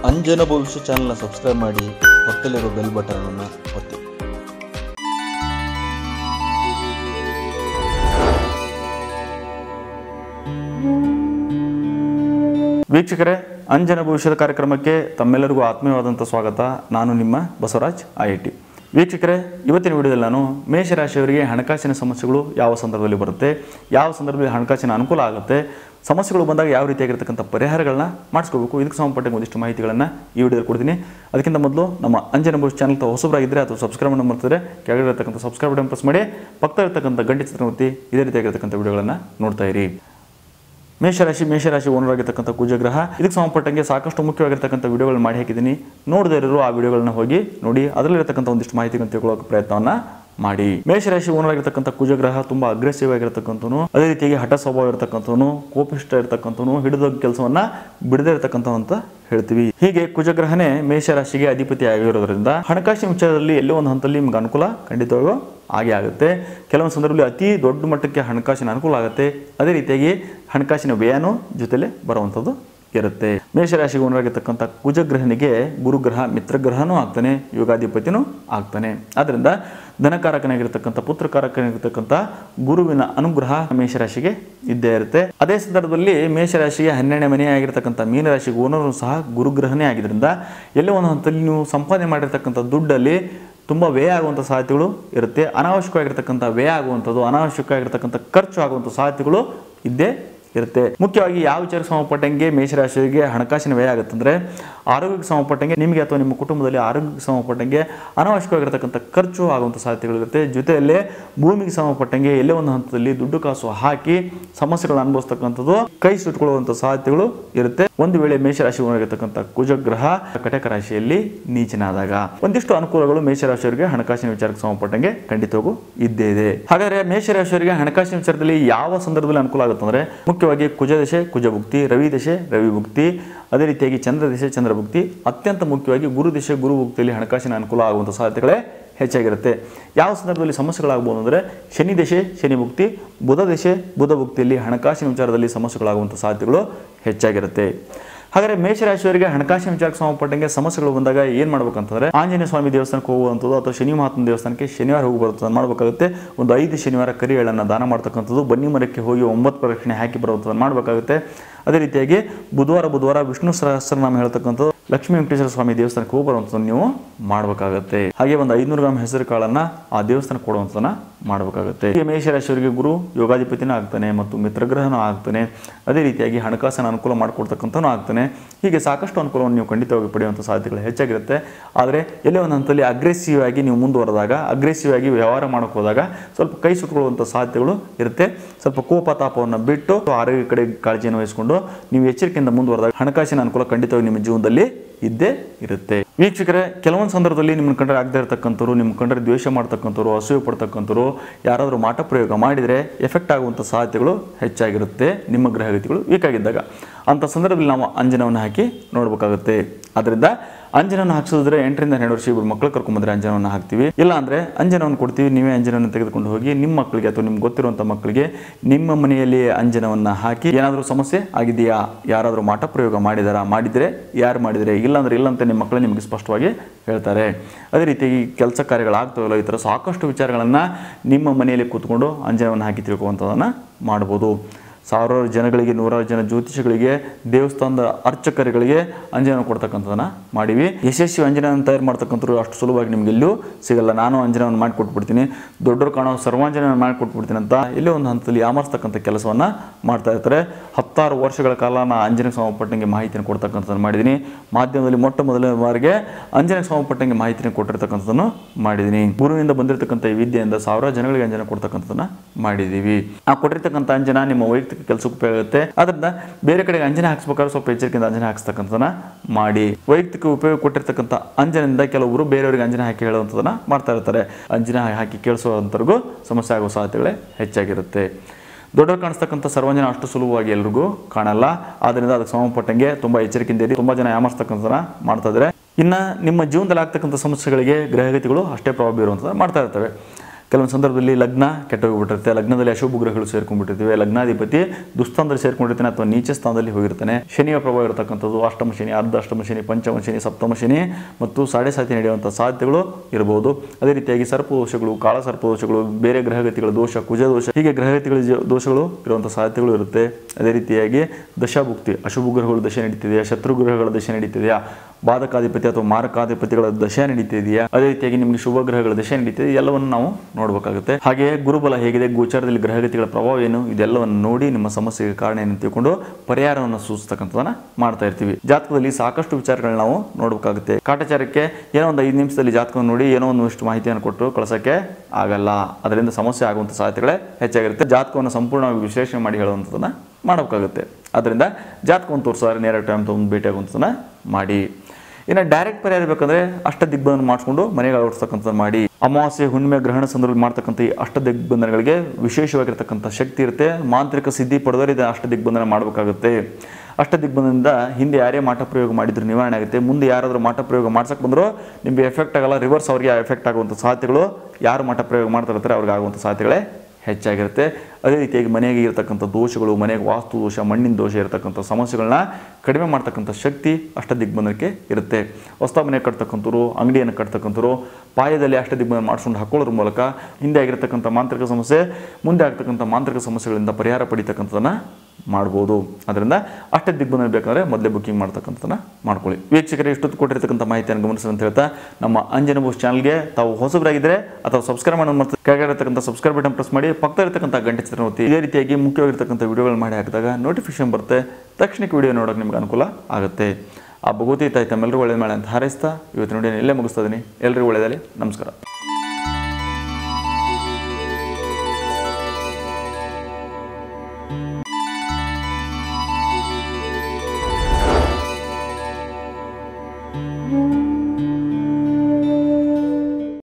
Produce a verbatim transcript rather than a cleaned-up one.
ಅಂಜನ ಭವಿಷ್ಯ ಚಾನೆಲ್ನ ಸಬ್ಸ್ಕ್ರೈಬ್ ಮಾಡಿ, ಪಕ್ಕದಲ್ಲಿರೋ ಬೆಲ್ ಬಟನ್ ಅನ್ನು ಒತ್ತಿ. ವೀಕ್ಷಕರೇ, ಅಂಜನ ಭವಿಷ್ಯದ ಕಾರ್ಯಕ್ರಮಕ್ಕೆ ತಮ್ಮೆಲ್ಲರಿಗೂ ಆತ್ಮೀಯವಾದಂಥ ಸ್ವಾಗತ. ನಾನು ನಿಮ್ಮ ಬಸವರಾಜ್ ಐ ಐ ಟಿ. ವೀಕ್ಷಕರೇ, ಇವತ್ತಿನ ವಿಡಿಯೋದಲ್ಲಿ ನಾನು ಮೇಷರಾಶಿಯವರಿಗೆ ಹಣಕಾಸಿನ ಸಮಸ್ಯೆಗಳು ಯಾವ ಸಂದರ್ಭದಲ್ಲಿ ಬರುತ್ತೆ, ಯಾವ ಸಂದರ್ಭದಲ್ಲಿ ಹಣಕಾಸಿನ ಅನುಕೂಲ ಆಗುತ್ತೆ, ಸಮಸ್ಯೆಗಳು ಬಂದಾಗ ಯಾವ ರೀತಿಯಾಗಿರ್ತಕ್ಕಂಥ ಪರಿಹಾರಗಳನ್ನ ಮಾಡಿಸ್ಕೋಬೇಕು, ಇದಕ್ಕೆ ಸಂಬಂಧಪಟ್ಟ ಒಂದಿಷ್ಟು ಮಾಹಿತಿಗಳನ್ನು ಈ ವಿಡಿಯೋದಲ್ಲಿ ಕೊಡ್ತೀನಿ. ಅದಕ್ಕಿಂತ ಮೊದಲು ನಮ್ಮ ಅಂಜನ ಭವಿಷ್ಯ ಚಾನಲ್ ಹೊಸಬರಾಗಿದ್ದರೆ ಅಥವಾ ಸಬ್ಸ್ಕ್ರೈಬ್ ಮಾಡಿ ಮರ್ತಿದ್ರೆ ಕೆಳಗಡೆ ಇರತಕ್ಕಂಥ ಸಬ್ಸ್ಕ್ರೈಬ್ ಬಟನ್ ಪ್ರೆಸ್ ಮಾಡಿ, ಪಕ್ಕದ ಇರತಕ್ಕಂಥ ಗಂಟೆ ಚಿತ್ರ ಒತ್ತಿ ಇದೇ ರೀತಿಯಾಗಿರ್ತಕ್ಕಂಥ ವಿಡಿಯೋಗಳನ್ನು ನೋಡ್ತಾ ಇರಿ. ಮೇಷರಾಶಿ ಮೇಷರಾಶಿ ಓನರ್ ಆಗಿರ್ತಕ್ಕಂಥ ಕುಜಗ್ರಹ, ಇದಕ್ಕೆ ಸಂಬಂಧಪಟ್ಟಂಗೆ ಸಾಕಷ್ಟು ಮುಖ್ಯವಾಗಿರ್ತಕ್ಕಂಥ ವಿಡಿಯೋಗಳನ್ನ ಮಾಡಿ ಹಾಕಿದ್ದೀನಿ. ನೋಡದೇ ಇರೋರು ಆ ವಿಡಿಯೋಗಳನ್ನ ಹೋಗಿ ನೋಡಿ, ಅದರಲ್ಲಿರ್ತಕ್ಕಂಥ ಒಂದಿಷ್ಟು ಮಾಹಿತಿಗಳನ್ನು ತಿಳ್ಕೊಳ್ಳೋಕೆ ಪ್ರಯತ್ನವನ್ನ ಮಾಡಿ. ಮೇಷರಾಶಿ ಓನರ್ ಆಗಿರ್ತಕ್ಕಂಥ ಕುಜಗ್ರಹ ತುಂಬಾ ಅಗ್ರೆಸಿವ್ ಆಗಿರ್ತಕ್ಕಂಥವನು, ಅದೇ ರೀತಿಯಾಗಿ ಹಠ ಸ್ವಭಾವ ಇರತಕ್ಕಂಥವನು, ಕೋಪಿಷ್ಟ ಇರತಕ್ಕಂಥವನು, ಹಿಡಿದ ಕೆಲಸವನ್ನ ಬಿಡದೇ ಇರತಕ್ಕಂಥವ್ ಅಂತ ಹೇಳ್ತೀವಿ. ಹೀಗೆ ಕುಜಗ್ರಹನೇ ಮೇಷರಾಶಿಗೆ ಅಧಿಪತಿ ಆಗಿರೋದ್ರಿಂದ ಹಣಕಾಸಿನ ವಿಚಾರದಲ್ಲಿ ಎಲ್ಲೋ ಒಂದು ಹಂತದಲ್ಲಿ ನಿಮ್ಗೆ ಅನುಕೂಲ ಖಂಡಿತವಾಗೂ ಹಾಗೆ ಆಗುತ್ತೆ. ಕೆಲವೊಂದು ಸಂದರ್ಭದಲ್ಲಿ ಅತಿ ದೊಡ್ಡ ಮಟ್ಟಕ್ಕೆ ಹಣಕಾಸಿನ ಅನುಕೂಲ ಆಗುತ್ತೆ. ಅದೇ ರೀತಿಯಾಗಿ ಹಣಕಾಸಿನ ವ್ಯಯನೂ ಜೊತೆಲೆ ಬರುವಂಥದ್ದು ಇರುತ್ತೆ. ಮೇಷರಾಶಿಗೆ ಓನರಾಗಿರ್ತಕ್ಕಂಥ ಕುಜಗ್ರಹನಿಗೆ ಗುರುಗ್ರಹ ಮಿತ್ರಗ್ರಹನೂ ಆಗ್ತಾನೆ, ಯೋಗಾಧಿಪತಿನೂ ಆಗ್ತಾನೆ. ಆದ್ದರಿಂದ ಧನಕಾರಕನಾಗಿರ್ತಕ್ಕಂಥ ಪುತ್ರಕಾರಕನಾಗಿರ್ತಕ್ಕಂಥ ಗುರುವಿನ ಅನುಗ್ರಹ ಮೇಷರಾಶಿಗೆ ಇದ್ದೇ ಇರುತ್ತೆ. ಅದೇ ಸಂದರ್ಭದಲ್ಲಿ ಮೇಷರಾಶಿಗೆ ಹನ್ನೆರಡನೇ ಮನೆ ಆಗಿರ್ತಕ್ಕಂಥ ಮೀನರಾಶಿಗೆ ಓನರು ಸಹ ಗುರುಗ್ರಹನೇ ಆಗಿದ್ದರಿಂದ ಎಲ್ಲೋ ಒಂದು ಹಂತದಲ್ಲಿ ನೀವು ಸಂಪಾದನೆ ಮಾಡಿರ್ತಕ್ಕಂಥ ದುಡ್ಡಲ್ಲಿ ತುಂಬ ವ್ಯಯ ಆಗುವಂಥ ಸಾಧ್ಯತೆಗಳು ಇರುತ್ತೆ. ಅನಾವಶ್ಯಕವಾಗಿರ್ತಕ್ಕಂಥ ವ್ಯಯ ಆಗುವಂಥದ್ದು, ಅನಾವಶ್ಯಕವಾಗಿರ್ತಕ್ಕಂಥ ಖರ್ಚು ಆಗುವಂಥ ಸಾಧ್ಯತೆಗಳು ಇದ್ದೇ ಇರುತ್ತೆ. ಮುಖ್ಯವಾಗಿ ಯಾವ ವಿಚಾರಕ್ಕೆ ಸಂಬಂಧಪಟ್ಟಂಗೆ ಮೇಷರಾಶಿಗೆ ಹಣಕಾಸಿನ ವ್ಯಯ ಆಗುತ್ತಂದ್ರೆ ಆರೋಗ್ಯಕ್ಕೆ ಸಂಬಂಧಪಟ್ಟಂಗೆ ನಿಮಗೆ ಅಥವಾ ನಿಮ್ಮ ಕುಟುಂಬದಲ್ಲಿ ಆರೋಗ್ಯಕ್ಕೆ ಸಂಬಂಧಪಟ್ಟಂಗೆ ಅನಾವಶ್ಯಕವಾಗಿರ್ತಕ್ಕಂಥ ಖರ್ಚು ಆಗುವಂಥ ಸಾಧ್ಯತೆಗಳಿರುತ್ತೆ. ಜೊತೆಯಲ್ಲೇ ಭೂಮಿಗೆ ಸಂಬಂಧಪಟ್ಟಂಗೆ ಎಲ್ಲೇ ಒಂದು ಹಂತದಲ್ಲಿ ದುಡ್ಡು ಕಾಸು ಹಾಕಿ ಸಮಸ್ಯೆಗಳನ್ನು ಅನುಭವಿಸ್ತಕ್ಕಂಥದ್ದು, ಕೈ ಸುಟ್ಕೊಳ್ಳುವಂಥ ಸಾಧ್ಯತೆಗಳು ಇರುತ್ತೆ. ಒಂದು ವೇಳೆ ಮೇಷರಾಶಿ ಆಗಿರ್ತಕ್ಕಂಥ ಕುಜಗ್ರಹ ಕಟಕ ರಾಶಿಯಲ್ಲಿ ನೀಚನಾದಾಗ ಒಂದಿಷ್ಟು ಅನುಕೂಲಗಳು ಮೇಷರಾಶಿಯವರಿಗೆ ಹಣಕಾಸಿನ ವಿಚಾರಕ್ಕೆ ಸಂಬಂಧಪಟ್ಟಂಗೆ ಖಂಡಿತವಾಗೂ ಇದ್ದೇ ಇದೆ. ಹಾಗಾದ್ರೆ ಮೇಷರಾಶಿಯವರಿಗೆ ಹಣಕಾಸಿನ ವಿಚಾರದಲ್ಲಿ ಯಾವ ಸಂದರ್ಭದಲ್ಲಿ ಅನುಕೂಲ ಆಗುತ್ತಂದ್ರೆ ಮುಖ್ಯವಾಗಿ ಕುಜ ದಶೆ ಕುಜ ಭುಕ್ತಿ, ರವಿ ದಶೆ ರವಿ ಭುಕ್ತಿ, ಅದೇ ರೀತಿಯಾಗಿ ಚಂದ್ರ ದಶೆ ಚಂದ್ರ ಭುಕ್ತಿ, ಅತ್ಯಂತ ಮುಖ್ಯವಾಗಿ ಗುರು ದಶೆ ಗುರು ಭುಕ್ತಿಯಲ್ಲಿ ಹಣಕಾಸಿನ ಅನುಕೂಲ ಆಗುವಂಥ ಸಾಧ್ಯತೆಗಳೇ ಹೆಚ್ಚಾಗಿರುತ್ತೆ. ಯಾವ ಸಂದರ್ಭದಲ್ಲಿ ಸಮಸ್ಯೆಗಳಾಗಬಹುದು ಅಂದರೆ ಶನಿ ದಶೆ ಶನಿ ಭುಕ್ತಿ, ಬುಧ ದಶೆ ಬುಧ ಭುಕ್ತಿಯಲ್ಲಿ ಹಣಕಾಸಿನ ವಿಚಾರದಲ್ಲಿ ಸಮಸ್ಯೆಗಳಾಗುವಂಥ ಸಾಧ್ಯತೆಗಳು ಹೆಚ್ಚಾಗಿರುತ್ತೆ. ಹಾಗಾದರೆ ಮೇಷರಾಶಿಯವರಿಗೆ ಹಣಕಾಸಿನ ವಿಚಾರಕ್ಕೆ ಸಂಬಂಧಪಟ್ಟಂಗೆ ಸಮಸ್ಯೆಗಳು ಬಂದಾಗ ಏನು ಮಾಡ್ಬೇಕಂತಂದ್ರೆ ಆಂಜನೇಯ ಸ್ವಾಮಿ ದೇವಸ್ಥಾನಕ್ಕೆ ಹೋಗುವಂಥದ್ದು ಅಥವಾ ಶನಿ ಮಹಾತ್ಮ ದೇವಸ್ಥಾನಕ್ಕೆ ಶನಿವಾರ ಹೋಗಿ ಬರುತ್ತದೆ ಮಾಡಬೇಕಾಗುತ್ತೆ. ಒಂದು ಐದು ಶನಿವಾರ ಕರಿ ಎಳ್ಳನ್ನು ದಾನ ಮಾಡ್ತಕ್ಕಂಥದ್ದು, ಬನ್ನಿ ಮರಕ್ಕೆ ಹೋಗಿ ಒಂಬತ್ತು ಪ್ರದಕ್ಷಿಣೆ ಹಾಕಿ ಬರುವಂಥದ್ದು ಮಾಡಬೇಕಾಗುತ್ತೆ. ಅದೇ ರೀತಿಯಾಗಿ ಬುಧವಾರ ಬುಧವಾರ ವಿಷ್ಣು ಸಹಸ್ರನಾಮ ಹೇಳ್ತಕ್ಕಂಥದ್ದು, ಲಕ್ಷ್ಮೀ ವೆಂಕಟೇಶ್ವರ ಸ್ವಾಮಿ ದೇವಸ್ಥಾನಕ್ಕೆ ಹೋಗಿ ಬರುವಂಥದ್ದು ನೀವು ಮಾಡಬೇಕಾಗುತ್ತೆ. ಹಾಗೆ ಒಂದು ಐನೂರು ಗ್ರಾಮ್ ಹೆಸರು ಕಾಳನ್ನು ಆ ದೇವಸ್ಥಾನಕ್ಕೆ ಕೊಡುವಂಥದ್ದನ್ನ ಮಾಡಬೇಕಾಗುತ್ತೆ. ಈ ಮೇಷರಾಶಿಯವರಿಗೆ ಗುರು ಯೋಗಾಧಿಪತಿನೂ ಆಗ್ತಾನೆ ಮತ್ತು ಮಿತ್ರಗ್ರಹನೂ ಆಗ್ತಾನೆ. ಅದೇ ರೀತಿಯಾಗಿ ಹಣಕಾಸಿನ ಅನುಕೂಲ ಮಾಡಿಕೊಡ್ತಕ್ಕಂಥನೂ ಆಗ್ತಾನೆ. ಹೀಗೆ ಸಾಕಷ್ಟು ಅನುಕೂಲವನ್ನು ನೀವು ಖಂಡಿತವಾಗಿ ಪಡೆಯುವಂಥ ಸಾಧ್ಯತೆಗಳು ಹೆಚ್ಚಾಗಿರುತ್ತೆ. ಆದರೆ ಎಲ್ಲೇ ಒಂದು ಹಂತದಲ್ಲಿ ಅಗ್ರೆಸಿವ್ ಆಗಿ ನೀವು ಮುಂದುವರೆದಾಗ, ಅಗ್ರೆಸಿವ್ ಆಗಿ ವ್ಯವಹಾರ ಮಾಡೋಕೆ ಹೋದಾಗ ಸ್ವಲ್ಪ ಕೈ ಸುಟ್ಕೊಳ್ಳುವಂಥ ಸಾಧ್ಯತೆಗಳು ಇರುತ್ತೆ. ಸ್ವಲ್ಪ ಕೋಪ ತಾಪವನ್ನು ಬಿಟ್ಟು ಆರೋಗ್ಯ ಕಡೆ ಕಾಳಜಿಯನ್ನು ವಹಿಸಿಕೊಂಡು ನೀವು ಎಚ್ಚರಿಕೆಯಿಂದ ಮುಂದುವರೆದಾಗ ಹಣಕಾಸಿನ ಅನುಕೂಲ ಖಂಡಿತವಾಗಿ ನಿಮ್ಮ ಜೀವನದಲ್ಲಿ ಇದ್ದೇ ಇರುತ್ತೆ. ವೀಕ್ಷಕರೇ, ಕೆಲವೊಂದು ಸಂದರ್ಭದಲ್ಲಿ ನಿಮ್ಮ ಕಂಡ್ರೆ ಆಗದೆ ಇರತಕ್ಕಂಥವ್ರು, ನಿಮ್ಮ ಕಂಡ್ರೆ ದ್ವೇಷ ಮಾಡ್ತಕ್ಕಂಥವ್ರು, ಅಸೂಯೆ ಪಡ್ತಕ್ಕಂಥವ್ರು ಯಾರಾದರೂ ಮಾಟ ಪ್ರಯೋಗ ಮಾಡಿದರೆ ಎಫೆಕ್ಟ್ ಆಗುವಂಥ ಸಾಧ್ಯತೆಗಳು ಹೆಚ್ಚಾಗಿರುತ್ತೆ ನಿಮ್ಮ ಗ್ರಹಗತಿಗಳು ವೀಕ್ ಆಗಿದ್ದಾಗ. ಅಂಥ ಸಂದರ್ಭದಲ್ಲಿ ನಾವು ಅಂಜನವನ್ನು ಹಾಕಿ ನೋಡಬೇಕಾಗುತ್ತೆ. ಆದ್ದರಿಂದ ಅಂಜನವನ್ನು ಹಾಕಿಸಿದ್ರೆ ಎಂಟರಿಂದ ಹನ್ನೆರಡು ವರ್ಷ ಇಬ್ಬರು ಮಕ್ಕಳು ಕರ್ಕೊಂಡ್ಬಂದ್ರೆ ಅಂಜನವನ್ನು ಹಾಕ್ತೀವಿ. ಇಲ್ಲ ಅಂದರೆ ಅಂಜನವನ್ನು ಕೊಡ್ತೀವಿ, ನೀವೇ ಅಂಜನವನ್ನು ತೆಗೆದುಕೊಂಡು ಹೋಗಿ ನಿಮ್ಮ ಮಕ್ಕಳಿಗೆ ಅಥವಾ ನಿಮ್ಗೆ ಗೊತ್ತಿರುವಂಥ ಮಕ್ಕಳಿಗೆ ನಿಮ್ಮ ಮನೆಯಲ್ಲಿ ಅಂಜನವನ್ನು ಹಾಕಿ ಏನಾದರೂ ಸಮಸ್ಯೆ ಆಗಿದೆಯಾ, ಯಾರಾದರೂ ಮಾಟ ಪ್ರಯೋಗ ಮಾಡಿದಾರಾ, ಮಾಡಿದರೆ ಯಾರು ಮಾಡಿದರೆ, ಇಲ್ಲಾಂದರೆ ಇಲ್ಲ ಅಂತ ನಿಮ್ಮ ಮಕ್ಕಳು ನಿಮಗೆ ಸ್ಪಷ್ಟವಾಗಿ ಹೇಳ್ತಾರೆ. ಅದೇ ರೀತಿಯಾಗಿ ಕೆಲಸ ಕಾರ್ಯಗಳಾಗ್ತಾವಲ್ಲ, ಈ ಥರ ಸಾಕಷ್ಟು ವಿಚಾರಗಳನ್ನು ನಿಮ್ಮ ಮನೆಯಲ್ಲಿ ಕೂತ್ಕೊಂಡು ಅಂಜನವನ್ನು ಹಾಕಿ ತಿಳ್ಕೊಳ್ಳುವಂಥದ್ದನ್ನು ಮಾಡ್ಬೋದು. ಸಾವಿರಾರು ಜನಗಳಿಗೆ, ನೂರಾರು ಜನ ಜ್ಯೋತಿಷಿಗಳಿಗೆ, ದೇವಸ್ಥಾನದ ಅರ್ಚಕರುಗಳಿಗೆ ಅಂಜನ ಕೊಡ್ತಕ್ಕಂಥದ್ದನ್ನು ಮಾಡಿವಿ. ಯಶಸ್ವಿ ಅಂಜನವನ್ನು ತಯಾರು ಮಾಡ್ತಕ್ಕಂಥವ್ರು ಅಷ್ಟು ಸುಲಭವಾಗಿ ನಿಮ್ಗೆ ಎಲ್ಲೂ ಸಿಗಲ್ಲ. ನಾನು ಅಂಜನವನ್ನು ಮಾಡಿಕೊಟ್ಬಿಡ್ತೀನಿ, ದೊಡ್ಡರು ಕಾಣೋ ಸರ್ವಾಂಜನವನ್ನು ಮಾಡಿಕೊಟ್ಬಿಡ್ತೀನಿ ಅಂತ ಎಲ್ಲೇ ಒಂದು ಹಂತದಲ್ಲಿ ಯಾಮರ್ಸ್ತಕ್ಕಂಥ ಕೆಲಸವನ್ನು ಮಾಡ್ತಾ ಇರ್ತಾರೆ. ಹತ್ತಾರು ವರ್ಷಗಳ ಕಾಲ ನಾನು ಅಂಜನಕ್ಕೆ ಸಂಬಂಧಪಟ್ಟಂಗೆ ಮಾಹಿತಿಯನ್ನು ಕೊಡ್ತಕ್ಕಂಥದ್ದನ್ನು ಮಾಡಿದ್ದೀನಿ. ಮಾಧ್ಯಮದಲ್ಲಿ ಮೊಟ್ಟ ಮೊದಲನೇ ಬಾರಿಗೆ ಅಂಜನಕ್ಕೆ ಸಂಬಂಧಪಟ್ಟಂಗೆ ಮಾಹಿತಿಯನ್ನು ಕೊಟ್ಟಿರ್ತಕ್ಕಂಥದ್ದನ್ನು ಮಾಡಿದ್ದೀನಿ. ಗುರುವಿನಿಂದ ಬಂದಿರತಕ್ಕಂಥ ಈ ವಿದ್ಯೆಯಿಂದ ಸಾವಿರಾರು ಜನಗಳಿಗೆ ಅಂಜನ ಕೊಡ್ತಕ್ಕಂಥದ್ದನ್ನು ಮಾಡಿದ್ದೀವಿ. ಆ ಕೊಟ್ಟಿರ್ತಕ್ಕಂಥ ಅಂಜನ ನಿಮ್ಮ ವೈಯಕ್ತಿಕ ಕೆಲಸಕ್ಕೆ ಉಪಯೋಗ ಆಗುತ್ತೆ. ಅದರಿಂದ ಬೇರೆ ಕಡೆಗೆ ಅಂಜನ ಹಾಕ್ಸ್ಬೇಕಾದ್ರೆ ಸ್ವಲ್ಪ ಎಚ್ಚರಿಕೆಯಿಂದ ಅಂಜನ ಹಾಕ್ಸ್ತಕ್ಕಂಥದ್ದನ್ನ ಮಾಡಿ. ವೈಯಕ್ತಿಕ ಉಪಯೋಗ ಕೊಟ್ಟಿರ್ತಕ್ಕಂಥ ಅಂಜನದಿಂದ ಕೆಲವರು ಬೇರೆಯವರಿಗೆ ಅಂಜನ ಹಾಕಿ ಹೇಳುವಂಥದ್ದನ್ನ ಮಾಡ್ತಾ ಇರ್ತಾರೆ. ಅಂಜನ ಹಾಕಿ ಕೇಳಿಸುವಂಥವ್ರಿಗೂ ಸಮಸ್ಯೆ ಆಗುವ ಸಾಧ್ಯತೆಗಳೇ ಹೆಚ್ಚಾಗಿರುತ್ತೆ. ದೊಡ್ಡವರು ಕಾಣಿಸ್ತಕ್ಕಂಥ ಸರ್ವಂಜನ ಅಷ್ಟು ಸುಲಭವಾಗಿ ಎಲ್ರಿಗೂ ಕಾಣಲ್ಲ. ಆದ್ದರಿಂದ ಅದಕ್ಕೆ ಸಂಬಂಧಪಟ್ಟಂಗೆ ತುಂಬ ಎಚ್ಚರಿಕೆಯಿಂದ ಇರಿ. ತುಂಬ ಜನ ಯಾಮರ್ಸ್ತಕ್ಕಂಥದ್ದನ್ನ ಮಾಡ್ತಾ ಇದ್ದಾರೆ. ಇನ್ನು ನಿಮ್ಮ ಜೀವನದಲ್ಲಿ ಆಗ್ತಕ್ಕಂಥ ಸಮಸ್ಯೆಗಳಿಗೆ ಗ್ರಹಗತಿಗಳು ಅಷ್ಟೇ ಪ್ರಭಾವ ಬೀರುವಂಥದ್ದು ಮಾಡ್ತಾ ಇರ್ತವೆ. ಕೆಲವೊಂದು ಸಂದರ್ಭದಲ್ಲಿ ಲಗ್ನ ಕೆಟ್ಟೋಗ್ಬಿಟ್ಟಿರುತ್ತೆ, ಲಗ್ನದಲ್ಲಿ ಅಶುಭ ಗ್ರಹಗಳು ಸೇರ್ಕೊಂಡ್ಬಿಟ್ಟಿರ್ತವೆ, ಲಗ್ನಾಧಿಪತಿ ದುಸ್ಥಾನದಲ್ಲಿ ಸೇರ್ಕೊಂಡಿರ್ತಾನೆ ಅಥವಾ ನೀಚ ಸ್ಥಾನದಲ್ಲಿ ಹೋಗಿರ್ತಾನೆ, ಶನಿಯ ಪ್ರಭಾವ ಇರತಕ್ಕಂಥದ್ದು, ಅಷ್ಟಮ ಶನಿ, ಅರ್ಧ ಅಷ್ಟಮ ಶನಿ, ಪಂಚಮ ಶನಿ, ಸಪ್ತಮ ಶನಿ ಮತ್ತು ಸಾಡೆ ಸಾತಿ ನಡೆಯುವಂಥ ಸಾಧ್ಯತೆಗಳು ಇರಬಹುದು. ಅದೇ ರೀತಿಯಾಗಿ ಸರ್ಪದೋಷಗಳು, ಕಾಳ ಸರ್ಪದೋಷಗಳು, ಬೇರೆ ಗ್ರಹಗತಿಗಳ ದೋಷ, ಕುಜ ದೋಷ, ಹೀಗೆ ಗ್ರಹಗತಿಗಳ ದೋಷಗಳು ಇರುವಂಥ ಸಾಧ್ಯತೆಗಳು ಇರುತ್ತೆ. ಅದೇ ರೀತಿಯಾಗಿ ದಶಾಭುಕ್ತಿ, ಅಶುಭ ಗ್ರಹಗಳು ದಶೆ ನಡೀತಿದೆಯಾ, ಶತ್ರು ಗ್ರಹಗಳ ದಶೆ ನಡೀತಿದೆಯಾ, ಬಾಧಕಾಧಿಪತಿ ಅಥವಾ ಮಾರಕಾಧಿಪತಿಗಳ ದಶೆ ನಡೀತಿದೆಯಾ, ಅದೇ ರೀತಿಯಾಗಿ ನಿಮಗೆ ಶುಭ ಗ್ರಹಗಳ ದಶೆ ನಡೀತಿದೆ, ಎಲ್ಲವನ್ನು ನಾವು ನೋಡಬೇಕಾಗುತ್ತೆ. ಹಾಗೆಯೇ ಗುರುಬಲ ಹೇಗಿದೆ, ಗೋಚಾರದಲ್ಲಿ ಗ್ರಹಗತಿಗಳ ಪ್ರಭಾವ ಏನು, ಇದೆಲ್ಲವನ್ನು ನೋಡಿ ನಿಮ್ಮ ಸಮಸ್ಯೆಗೆ ಕಾರಣ ಏನು ತಿಳ್ಕೊಂಡು ಪರಿಹಾರವನ್ನು ಸೂಚಿಸ್ತಕ್ಕಂಥದನ್ನ ಮಾಡ್ತಾ ಇರ್ತೀವಿ. ಜಾತಕದಲ್ಲಿ ಸಾಕಷ್ಟು ವಿಚಾರಗಳನ್ನ ನಾವು ನೋಡಬೇಕಾಗುತ್ತೆ. ಕಾಟಾಚಾರಕ್ಕೆ ಏನೋ ಒಂದು ಐದು ನಿಮಿಷದಲ್ಲಿ ಜಾತಕವನ್ನು ನೋಡಿ ಏನೋ ಒಂದಷ್ಟು ಮಾಹಿತಿಯನ್ನು ಕೊಟ್ಟು ಕಳಿಸೋಕ್ಕೆ ಆಗಲ್ಲ, ಅದರಿಂದ ಸಮಸ್ಯೆ ಆಗುವಂಥ ಸಾಧ್ಯತೆಗಳೇ ಹೆಚ್ಚಾಗಿರುತ್ತೆ. ಜಾತಕವನ್ನು ಸಂಪೂರ್ಣವಾಗಿ ವಿಶ್ಲೇಷಣೆ ಮಾಡಿ ಹೇಳುವಂಥದ್ದನ್ನ ಮಾಡಬೇಕಾಗುತ್ತೆ. ಅದರಿಂದ ಜಾತಕವನ್ನು ತೋರಿಸಿದ್ರೆ ನೇರ ಟೈಮ್ ತೊಗೊಂಡು ಭೇಟಿ ಆಗುವಂಥದ್ದನ್ನ ಮಾಡಿ. ಇನ್ನು ಡೈರೆಕ್ಟ್ ಪರಿಹಾರ ಬೇಕಂದ್ರೆ ಅಷ್ಟ ದಿಗ್ಬಂಧನ ಮಾಡಿಸ್ಕೊಂಡು ಮನೆಗೆ ಅಳವಡಿಸ್ತಕ್ಕಂಥದ್ದು ಮಾಡಿ. ಅಮಾವಾಸ್ಯೆ, ಹುಣ್ಣಿಮೆ, ಗ್ರಹಣ ಸಂದರ್ಭದಲ್ಲಿ ಮಾಡ್ತಕ್ಕಂಥ ಈ ಅಷ್ಟ ದಿಗ್ಬಂಧನಗಳಿಗೆ ವಿಶೇಷವಾಗಿರ್ತಕ್ಕಂಥ ಶಕ್ತಿ ಇರುತ್ತೆ. ಮಾಂತ್ರಿಕ ಸಿದ್ಧಿ ಪಡೆದವರು ಇದು ಅಷ್ಟ ದಿಗ್ಬಂಧನ ಮಾಡಬೇಕಾಗುತ್ತೆ. ಅಷ್ಟ ದಿಗ್ಬಂಧನದಿಂದ ಹಿಂದೆ ಯಾರೇ ಮಾಟ ಪ್ರಯೋಗ ಮಾಡಿದ್ರು ನಿವಾರಣೆ ಆಗುತ್ತೆ. ಮುಂದೆ ಯಾರಾದರೂ ಮಾಟ ಪ್ರಯೋಗ ಮಾಡ್ಸಕ್ಕೆ ಬಂದರೂ ನಿಮಗೆ ಎಫೆಕ್ಟ್ ಆಗಲ್ಲ, ರಿವರ್ಸ್ ಅವರಿಗೆ ಎಫೆಕ್ಟ್ ಆಗುವಂಥ ಸಾಧ್ಯತೆಗಳು, ಯಾರು ಮಾಟ ಪ್ರಯೋಗ ಮಾಡ್ತಿರ್ತಾರೆ ಅವ್ರಿಗೆ ಆಗುವಂಥ ಸಾಧ್ಯತೆಗಳೇ ಹೆಚ್ಚಾಗಿರುತ್ತೆ. ಅದೇ ರೀತಿಯಾಗಿ ಮನೆಗೆ ಇರತಕ್ಕಂಥ ದೋಷಗಳು, ಮನೆಗೆ ವಾಸ್ತು ದೋಷ, ಮಣ್ಣಿನ ದೋಷ ಇರತಕ್ಕಂಥ ಸಮಸ್ಯೆಗಳನ್ನ ಕಡಿಮೆ ಮಾಡ್ತಕ್ಕಂಥ ಶಕ್ತಿ ಅಷ್ಟ ದಿಗ್ಬಂಧನಕ್ಕೆ ಇರುತ್ತೆ. ಹೊಸ ಮನೆ ಕಟ್ತಕ್ಕಂಥವ್ರು, ಅಂಗಡಿಯನ್ನು ಕಟ್ತಕ್ಕಂಥವ್ರು ಪಾಯದಲ್ಲಿ ಅಷ್ಟ ದಿಗ್ಬಂಧನ ಮಾಡಿಸ್ಕೊಂಡು ಹಾಕೊಳ್ಳೋದ್ರ ಮೂಲಕ ಹಿಂದೆ ಆಗಿರತಕ್ಕಂಥ ಮಾಂತ್ರಿಕ ಸಮಸ್ಯೆ, ಮುಂದೆ ಆಗ್ತಕ್ಕಂಥ ಮಾಂತ್ರಿಕ ಸಮಸ್ಯೆಗಳಿಂದ ಪರಿಹಾರ ಪಡಿತಕ್ಕಂಥದನ್ನು ಮಾಡ್ಬೋದು. ಅದರಿಂದ ಅಷ್ಟ ದಿಗ್ಬಂಧನ ಬೇಕಂದರೆ ಮೊದಲೇ ಬುಕ್ಕಿಂಗ್ ಮಾಡ್ತಕ್ಕಂಥದ್ದನ್ನ ಮಾಡ್ಕೊಳ್ಳಿ. ವೀಕ್ಷಕರೇ, ಇಷ್ಟೊತ್ತು ಕೊಟ್ಟಿರ್ತಕ್ಕಂಥ ಮಾಹಿತಿಯನ್ನು ಗಮನಿಸಿ ಅಂತ ಹೇಳ್ತಾ ನಮ್ಮ ಅಂಜನ ಬೂಸ್ ಚಾನಲ್ಗೆ ತಾವು ಹೊಸಬರಾಗಿದ್ದರೆ ಅಥವಾ ಸಬ್ಸ್ಕ್ರೈಬ್ ಮಾಡೋದು ಮತ್ತು ಕೆಳಗಿರತಕ್ಕಂಥ ಸಬ್ಸ್ಕ್ರೈಬ್ ಬಟನ್ ಪ್ರೆಸ್ ಮಾಡಿ, ಪಕ್ಕದ ಇರತಕ್ಕಂಥ ಗಂಟೆ ಚಿತ್ರ ಒತ್ತಿ. ಇದೇ ರೀತಿಯಾಗಿ ಮುಖ್ಯವಾಗಿರ್ತಕ್ಕಂಥ ವಿಡಿಯೋಗಳು ಮಾಡಿ ಹಾಕಿದಾಗ ನೋಟಿಫಿಕೇಶನ್ ಬರುತ್ತೆ, ತಕ್ಷಣಕ್ಕೆ ವಿಡಿಯೋ ನೋಡೋಕೆ ನಿಮ್ಗೆ ಅನುಕೂಲ ಆಗುತ್ತೆ. ಆ ಭಗವತಿ ತಾಯಿ ತಮ್ಮೆಲ್ಲರೂ ಒಳ್ಳೆ ಮಾಡಿ ಅಂತ ಹಾರೈಸ್ತಾ ಇವತ್ತು ನೋಡಿ ಇಲ್ಲೇ ಮುಗಿಸ್ತಾ ಇದ್ದೀನಿ. ಎಲ್ಲರಿಗೂ ಒಳ್ಳೆಯದಾಗಲಿ. ನಮಸ್ಕಾರ. Mm-hmm.